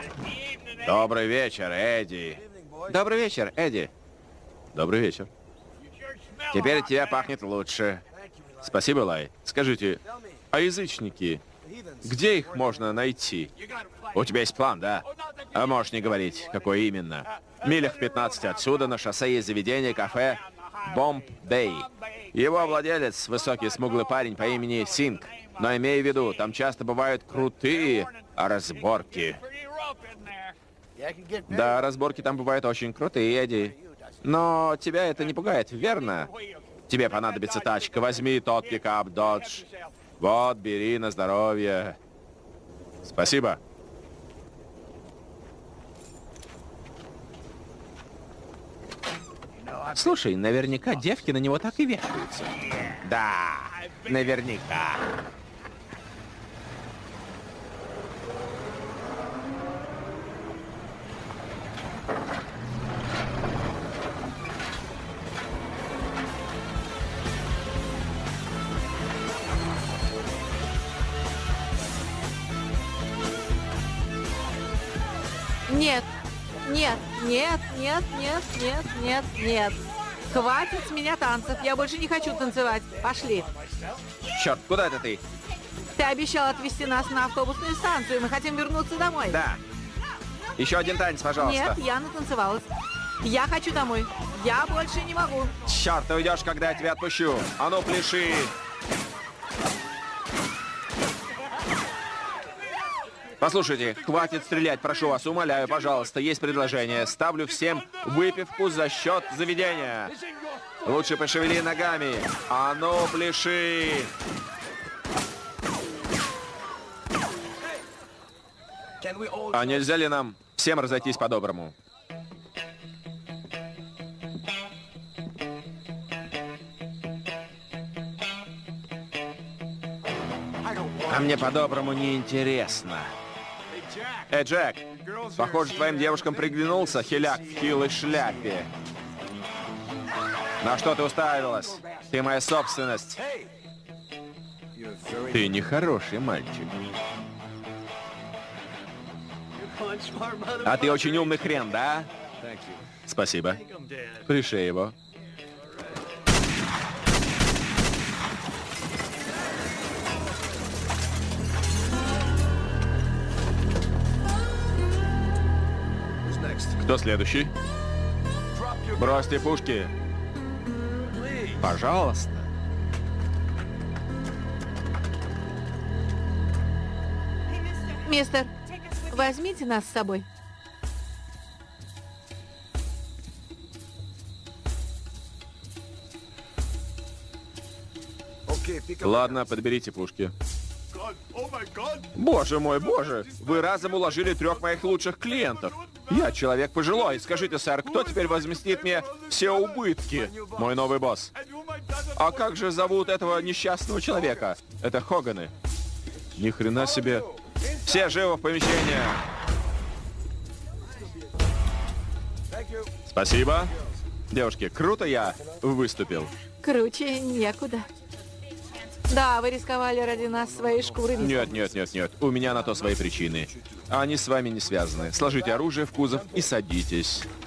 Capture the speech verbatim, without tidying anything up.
Добрый вечер, Эдди. Добрый вечер, Эдди. Добрый вечер. Теперь от тебя пахнет лучше. Спасибо, Лай. Скажите, а язычники, где их можно найти? У тебя есть план, да? А можешь не говорить, какой именно. Милях в пятнадцати отсюда на шоссе есть заведение, кафе Бомб-Бэй. Его владелец — высокий смуглый парень по имени Синг. Но имей в виду, там часто бывают крутые разборки. Да, разборки там бывают очень крутые, Эдди. Но тебя это не пугает, верно? Тебе понадобится тачка. Возьми тот пикап Dodge. Вот, бери на здоровье. Спасибо. Слушай, наверняка девки на него так и вешаются. Да, наверняка. Нет, нет, нет, нет, нет, нет, нет, нет. Хватит с меня танцев. Я больше не хочу танцевать. Пошли. Черт, куда это ты? Ты обещал отвезти нас на автобусную станцию. Мы хотим вернуться домой. Да. Еще один танец, пожалуйста. Нет, я натанцевалась. Я хочу домой. Я больше не могу. Черт, ты уйдешь, когда я тебя отпущу. А ну, пляши. Послушайте, хватит стрелять, прошу вас, умоляю, пожалуйста, есть предложение. Ставлю всем выпивку за счет заведения. Лучше пошевели ногами. А ну, пляши. А нельзя ли нам всем разойтись по-доброму? А мне по-доброму не интересно. Эй, Джек, похоже, твоим девушкам приглянулся хиляк в хилой шляпе. На что ты уставилась? Ты моя собственность. Ты нехороший мальчик. А ты очень умный хрен, да? Спасибо. Пришей его. Кто следующий? Бросьте пушки. Пожалуйста. Мистер, возьмите нас с собой. Ладно, подберите пушки. Боже мой, боже! Вы разом уложили трех моих лучших клиентов. Я человек пожилой. Скажите, сэр, кто теперь возместит мне все убытки? Мой новый босс. А как же зовут этого несчастного человека? Это Хоганы. Ни хрена себе. Все живо в помещение. Спасибо. Девушки, круто я выступил. Круче некуда. Да, вы рисковали ради нас своей шкурой. Нет, нет, нет, нет. У меня на то свои причины. Они с вами не связаны. Сложите оружие в кузов и садитесь.